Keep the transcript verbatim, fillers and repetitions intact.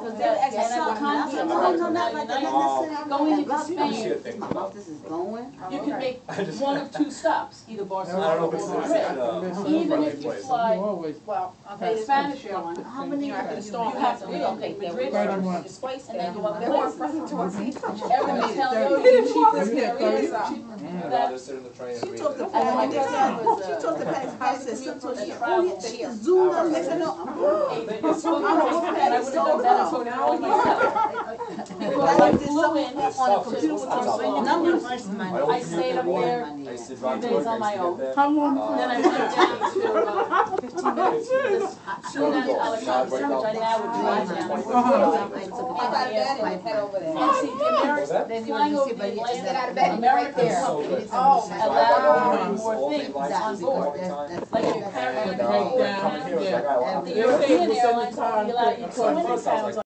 Because they asked me something, I said, oh, no, not like that, not necessarily. Going into Spain, Spain, my office is going. you can make one of two stops, either Barcelona I don't know or if it's Madrid. uh, Even if you fly Well, a Spanish airline, How many? you know, after the you storm have to happened, relocate they Madrid were first, twice and then there. go up They weren't places. friendly towards each other. Everybody's telling you He the didn't cheapest want us areas, to cheap I'd that. rather sit in the train and She read took the it. And my pass, cousin was, she uh, took the pass, pass, said something, she, travel oh, yeah, she zoomed on, they said, no, I'm good. I would have done better for now myself. Because I flew in It's on a tough, computer it's with tough. a Numbers. I stayed up there I used to three drive to days work, on my I used own. to get How long? there. Then I went down to uh, fifteen minutes to this Trinidad Alexandria, which I now would drive down. I took a I got a bed and pass. head over there. And see, the American, Then you flying were over just the see, but Just get out of Atlantic, bed and get right American there. So companies good. Oh, my allow God. more things on board. That's, Like if you that's, carry that's, a And, uh, bag coming here, it's like, I- The European airlines only allow you two hundred pounds